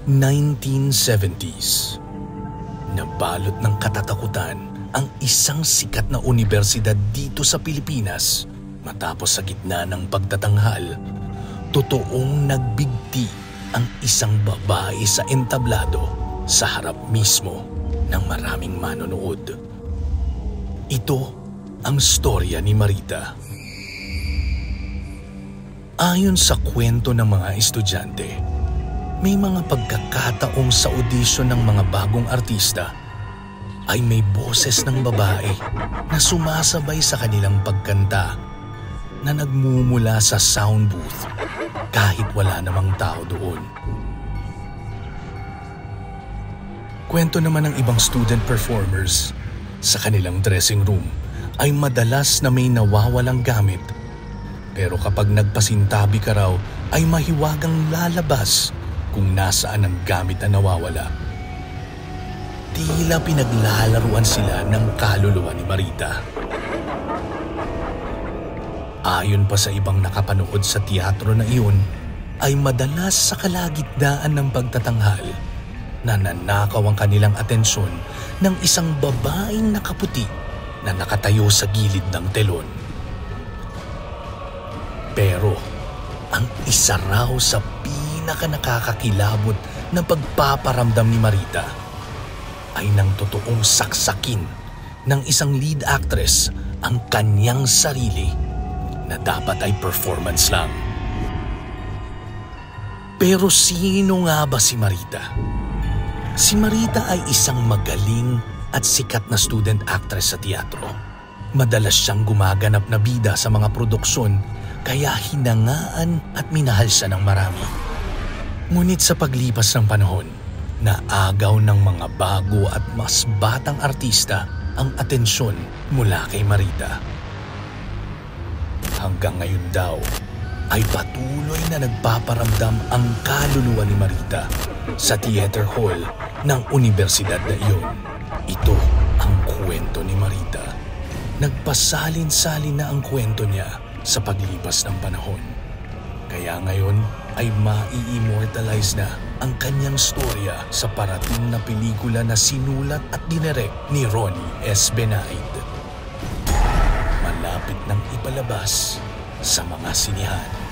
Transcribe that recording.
1970s. Nabalot ng katatakutan ang isang sikat na unibersidad dito sa Pilipinas matapos sa gitna ng pagtatanghal, totoong nagbigti ang isang babae sa entablado sa harap mismo ng maraming manonood. Ito ang storya ni Marita. Ayon sa kwento ng mga estudyante, may mga pagkakataong sa audition ng mga bagong artista ay may boses ng babae na sumasabay sa kanilang pagkanta na nagmumula sa sound booth kahit wala namang tao doon. Kwento naman ng ibang student performers, sa kanilang dressing room ay madalas na may nawawalang gamit, pero kapag nagpasintabi ka raw ay mahiwagang lalabas kung nasaan ang gamit na nawawala. Tila pinaglalaruan sila ng kaluluwa ni Marita. Ayon pa sa ibang nakapanood sa teatro na iyon, ay madalas sa kalagitnaan ng pagtatanghal, nananakaw ang kanilang atensyon ng isang babaeng nakaputi na nakatayo sa gilid ng telon. Pero ang isa raw sa pinaka-nakakakilabot na pagpaparamdam ni Marita ay nang totoong saksakin ng isang lead actress ang kanyang sarili na dapat ay performance lang. Pero sino nga ba si Marita? Si Marita ay isang magaling at sikat na student actress sa teatro. Madalas siyang gumaganap na bida sa mga produksyon, kaya hinangaan at minahal siya ng marami. Ngunit sa paglipas ng panahon, naagaw ng mga bago at mas batang artista ang atensyon mula kay Marita. Hanggang ngayon daw ay patuloy na nagpaparamdam ang kaluluwa ni Marita sa theater hall ng universidad na iyon. Ito ang kwento ni Marita. Nagpasalin-salin na ang kwento niya sa paglipas ng panahon. Kaya ngayon ay mai-immortalize na ang kanyang storya sa parating na pelikula na sinulat at dinirek ni Ronnie S. Benaid. Malapit nang ipalabas sa mga sinihan.